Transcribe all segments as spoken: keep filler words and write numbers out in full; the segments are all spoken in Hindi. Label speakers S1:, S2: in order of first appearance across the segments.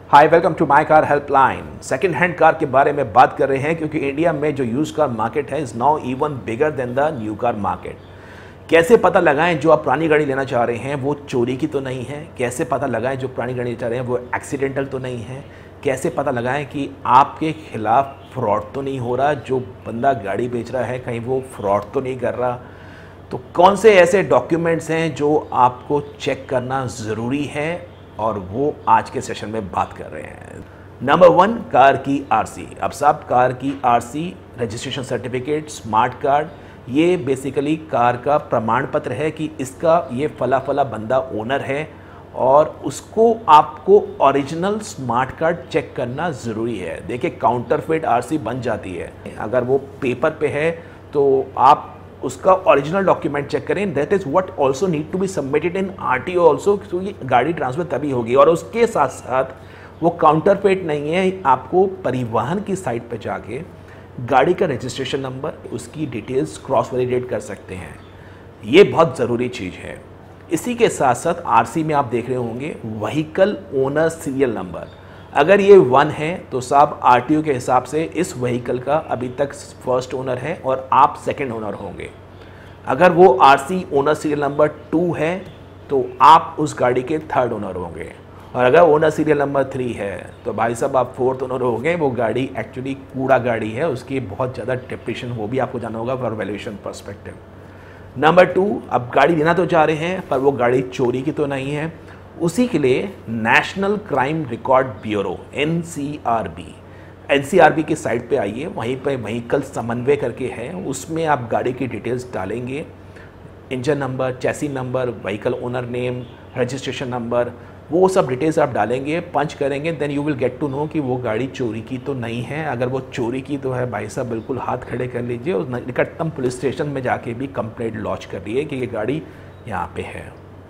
S1: Hi, welcome to my car helpline. Second hand car के बारे में बात कर रहे हैं क्योंकि इंडिया में जो यूज कार मार्केट है is now even bigger than the new car market. कैसे पता लगाएं जो आप पुरानी गाड़ी लेना चाह रहे हैं वो चोरी की तो नहीं है? कैसे पता लगाएं जो पुरानी गाड़ी चाह रहे हैं वो एक्सीडेंटल तो नहीं है? कैसे पता लगाएं कि आपके खिलाफ फ्रॉड तो नहीं हो रहा, जो बंदा गाड़ी बेच रहा है कहीं वो फ्रॉड तो नहीं कर रहा? तो कौन से ऐसे डॉक्यूमेंट्स हैं जो आपको चेक करना ज़रूरी है, और वो आज के सेशन में बात कर रहे हैं। नंबर वन, कार की आरसी। अब साहब, कार की RC, registration certificate, smart card, ये बेसिकली कार का प्रमाण पत्र है कि इसका ये फला फला बंदा ओनर है, और उसको आपको ओरिजिनल स्मार्ट कार्ड चेक करना ज़रूरी है। देखिए, काउंटरफेट आरसी बन जाती है, अगर वो पेपर पे है तो आप उसका ओरिजिनल डॉक्यूमेंट चेक करें। That is what also need to be submitted in RTO also, क्योंकि गाड़ी ट्रांसफर तभी होगी। और उसके साथ साथ वो काउंटरफेट नहीं है, आपको परिवहन की साइट पे जाके गाड़ी का रजिस्ट्रेशन नंबर, उसकी डिटेल्स क्रॉस वैलिडेट कर सकते हैं। ये बहुत ज़रूरी चीज़ है। इसी के साथ साथ आरसी में आप देख रहे होंगे व्हीकल ओनर सीरियल नंबर। अगर ये वन है तो साहब आरटीओ के हिसाब से इस व्हीकल का अभी तक फर्स्ट ओनर है और आप सेकंड ओनर होंगे। अगर वो RC owner serial number two है तो आप उस गाड़ी के थर्ड ओनर होंगे, और अगर ओनर सीरियल नंबर थ्री है तो भाई साहब आप फोर्थ ओनर होंगे। वो गाड़ी एक्चुअली कूड़ा गाड़ी है, उसकी बहुत ज़्यादा डिप्रेशन वो भी आपको जाना होगा for valuation perspective. Number two, अब गाड़ी लेना तो चाह रहे हैं पर वो गाड़ी चोरी की तो नहीं है। उसी के लिए national crime record bureau N C R B N C R B की साइट पे आइए, वहीं पे व्हीकल समन्वय करके है, उसमें आप गाड़ी की डिटेल्स डालेंगे, engine number, chassis number, vehicle owner name, registration number, वो सब डिटेल्स आप डालेंगे, पंच करेंगे, then you will get to know कि वो गाड़ी चोरी की तो नहीं है। अगर वो चोरी की तो है भाई साहब बिल्कुल हाथ खड़े कर लीजिए और निकटतम पुलिस स्टेशन में जाके भी कंप्लेंट लॉन्च कर रही है कि ये गाड़ी यहाँ पे है।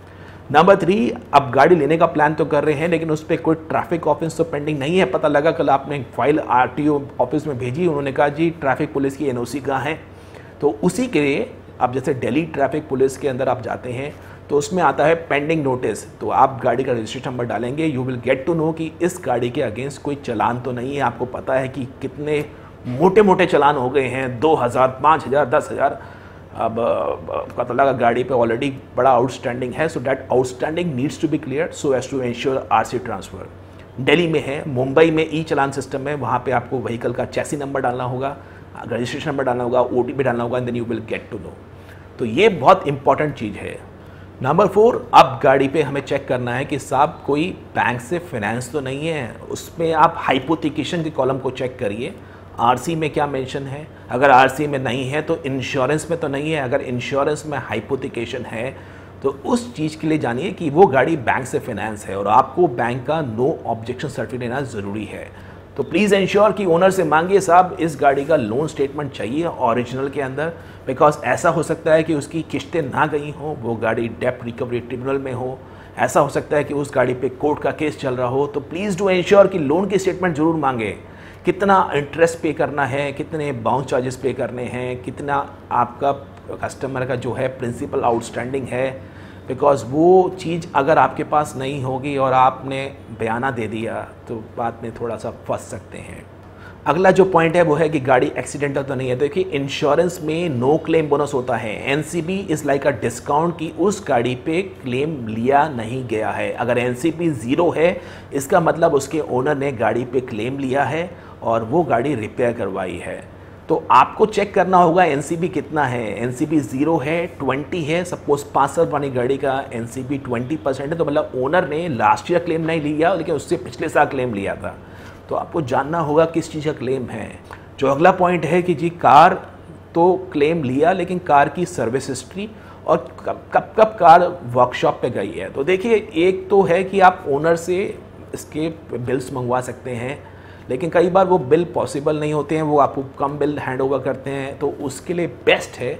S1: नंबर थ्री, अब गाड़ी लेने का प्लान तो कर रहे हैं लेकिन उस पर कोई ट्रैफिक ऑफेंस तो पेंडिंग नहीं है। पता लगा कल आपने फाइल आरटीओ ऑफिस में भेजी, उन्होंने कहा जी ट्रैफिक पुलिस की एनओसी कहाँ है, तो उसी के लिए अब जैसे दिल्ली ट्रैफिक पुलिस के अंदर आप जाते हैं तो उसमें आता है पेंडिंग नोटिस, तो आप गाड़ी का रजिस्ट्रेशन नंबर डालेंगे, you will get to know कि इस गाड़ी के अगेंस्ट कोई चलान तो नहीं है। आपको पता है कि कितने मोटे मोटे चलान हो गए हैं, दो हज़ार, पाँच हज़ार, दस हज़ार। अब पता लगा गाड़ी पे ऑलरेडी बड़ा आउटस्टैंडिंग है, so that outstanding needs to be clear so as to ensure RC transfer. Delhi में है, मुंबई में ई चलान सिस्टम है, वहाँ पे आपको व्हीकल का चैसी नंबर डालना होगा, रजिस्ट्रेशन नंबर डालना होगा, ओटीपी डालना होगा, and then you will get to know. तो ये बहुत इंपॉर्टेंट चीज़ है। नंबर फोर, अब गाड़ी पे हमें चेक करना है कि साहब कोई बैंक से फाइनेंस तो नहीं है। उसमें आप हाइपोथिकेशन के कॉलम को चेक करिए, आरसी में क्या मेंशन है। अगर आरसी में नहीं है तो इंश्योरेंस में तो नहीं है। अगर इंश्योरेंस में हाइपोथिकेशन है तो उस चीज़ के लिए जानिए कि वो गाड़ी बैंक से फाइनेंस है, और आपको बैंक का नो ऑब्जेक्शन सर्टिफिकेट लेना ज़रूरी है। तो प्लीज़ इंश्योर कि ओनर से मांगिए साहब इस गाड़ी का लोन स्टेटमेंट चाहिए ओरिजिनल के अंदर, बिकॉज ऐसा हो सकता है कि उसकी किस्तें ना गई हों, वो गाड़ी डेप्ट रिकवरी ट्रिब्यूनल में हो, ऐसा हो सकता है कि उस गाड़ी पे कोर्ट का केस चल रहा हो। तो प्लीज़ डू इंश्योर कि लोन की स्टेटमेंट ज़रूर मांगे, कितना इंटरेस्ट पे करना है, कितने बाउंस चार्जेस पे करने हैं, कितना आपका कस्टमर का जो है प्रिंसिपल आउटस्टैंडिंग है, बिकॉज़ वो चीज़ अगर आपके पास नहीं होगी और आपने बयाना दे दिया तो बाद में थोड़ा सा फंस सकते हैं। अगला जो पॉइंट है वो है कि गाड़ी एक्सीडेंटल तो नहीं है। देखिए, इंश्योरेंस में नो क्लेम बोनस होता है। NCB is like a discount कि उस गाड़ी पे क्लेम लिया नहीं गया है। अगर एनसीबी ज़ीरो है इसका मतलब उसके ओनर ने गाड़ी पे क्लेम लिया है और वो गाड़ी रिपेयर करवाई है। तो आपको चेक करना होगा एनसीबी कितना है। एनसीबी ज़ीरो है, ट्वेंटी है, सपोज पाँच साल वाली गाड़ी का एनसीबी ट्वेंटी परसेंट है, तो मतलब ओनर ने लास्ट ईयर क्लेम नहीं लिया लेकिन उससे पिछले साल क्लेम लिया था। तो आपको जानना होगा किस चीज़ का क्लेम है। जो अगला पॉइंट है कि जी कार तो क्लेम लिया लेकिन कार की सर्विस हिस्ट्री और कब कब कब कार वर्कशॉप पे गई है। तो देखिए, एक तो है कि आप ओनर से इसके बिल्स मंगवा सकते हैं, लेकिन कई बार वो बिल पॉसिबल नहीं होते हैं, वो आपको कम बिल हैंड ओवर करते हैं। तो उसके लिए बेस्ट है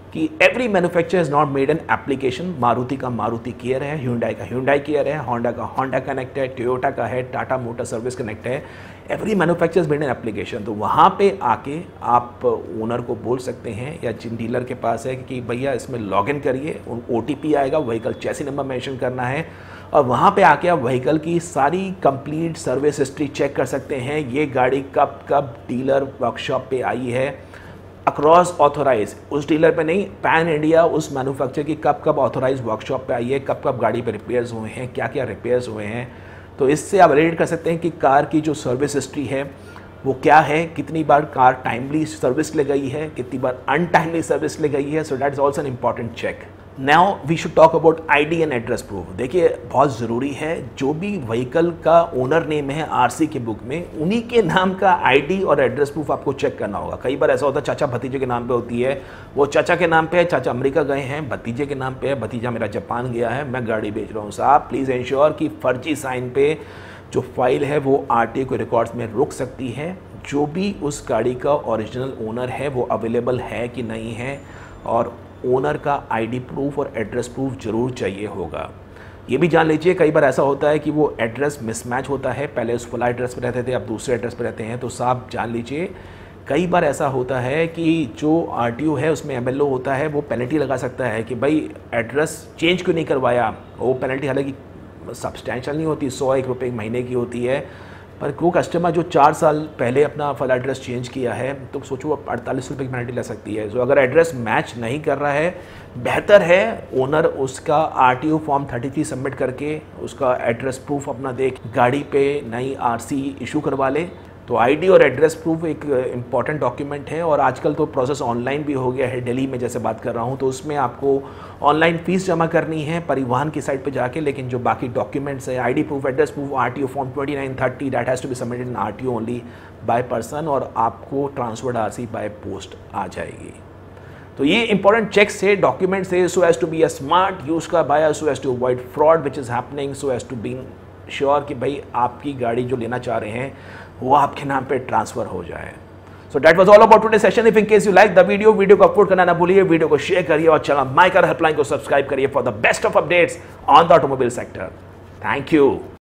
S1: कि every manufacturer is not made an application. Maruti का मारुति केयर है, ह्यूंडई का ह्यूंडई केयर है, होंडा का होंडा कनेक्ट है, टोयोटा का है, टाटा मोटर सर्विस कनेक्ट है। Every manufacturer made an application. तो वहाँ पे आके आप ओनर को बोल सकते हैं या जिन डीलर के पास है कि भैया इसमें लॉग इन करिए, ओ टी पी आएगा, व्हीकल चैसी नंबर मेंशन करना है और वहाँ पे आके आप व्हीकल की सारी कंप्लीट सर्विस हिस्ट्री चेक कर सकते हैं। ये गाड़ी कब कब डीलर वर्कशॉप पे आई है, अक्रॉस ऑथोराइज, उस डीलर पे नहीं, पैन इंडिया उस मैन्युफैक्चरर की कब कब ऑथोराइज वर्कशॉप पे आई है, कब कब गाड़ी पे रिपेयर्स हुए हैं, क्या क्या रिपेयर्स हुए हैं। तो इससे आप रिलेट कर सकते हैं कि कार की जो सर्विस हिस्ट्री है वो क्या है, कितनी बार कार टाइमली सर्विस ले गई है, कितनी बार अनटाइमली सर्विस ले गई है। So that is also an important check. Now we should talk about ID and address proof. देखिए बहुत ज़रूरी है, जो भी व्हीकल का ओनर नेम है आरसी की बुक में, उन्हीं के नाम का आईडी और एड्रेस प्रूफ आपको चेक करना होगा। कई बार ऐसा होता है चाचा भतीजे के नाम पे होती है, वो चाचा के नाम पे है, चाचा अमेरिका गए हैं, भतीजे के नाम पे है, भतीजा मेरा जापान गया है, मैं गाड़ी बेच रहा हूँ। साहब प्लीज़ इंश्योर कि फर्जी साइन पे जो फाइल है वो आरटीओ के रिकॉर्ड्स में रुक सकती है। जो भी उस गाड़ी का ओरिजिनल ओनर है वो अवेलेबल है कि नहीं है, और ओनर का आईडी प्रूफ और एड्रेस प्रूफ जरूर चाहिए होगा। ये भी जान लीजिए कई बार ऐसा होता है कि वो एड्रेस मिसमैच होता है, पहले उस फुला एड्रेस पे रहते थे अब दूसरे एड्रेस पे रहते हैं। तो साहब जान लीजिए कई बार ऐसा होता है कि जो आरटीओ है उसमें एमएलओ होता है, वो पेनल्टी लगा सकता है कि भाई एड्रेस चेंज क्यों नहीं करवाया। वो पेनल्टी हालांकि सब्सटैंशियल नहीं होती, सौ एक रुपये महीने की होती है, पर वो कस्टमर जो चार साल पहले अपना फल एड्रेस चेंज किया है तो सोचो अब अड़तालीस रुपये की पेनल्टी लग सकती है। तो अगर एड्रेस मैच नहीं कर रहा है, बेहतर है ओनर उसका RTO form thirty three submit करके उसका एड्रेस प्रूफ अपना देख गाड़ी पे नई आरसी इशू करवा ले। तो आईडी और एड्रेस प्रूफ एक इम्पॉर्टेंट डॉक्यूमेंट है, और आजकल तो प्रोसेस ऑनलाइन भी हो गया है। दिल्ली में जैसे बात कर रहा हूँ तो उसमें आपको ऑनलाइन फ़ीस जमा करनी है परिवहन की साइट पे जाके, लेकिन जो बाकी डॉक्यूमेंट्स है ID proof, address proof, RTO form twenty nine thirty that has to be submitted in RTO only by person, और आपको ट्रांसफर्ड आरसी बाय पोस्ट आ जाएगी। तो ये इंपॉर्टेंट चेक्स है, डॉक्यूमेंट्स है, so as to be a smart use का buyer, so as to avoid fraud which is happening, so as to being sure कि भाई आपकी गाड़ी जो लेना चाह रहे हैं वो आपके नाम पे ट्रांसफर हो जाए। So that was all about today session. If in case you like the video video को अपलोड करना ना भूलिए, वीडियो को शेयर करिए और चैनल माय कार हेल्पलाइन को सब्सक्राइब करिए for the best of updates on the automobile sector. Thank you.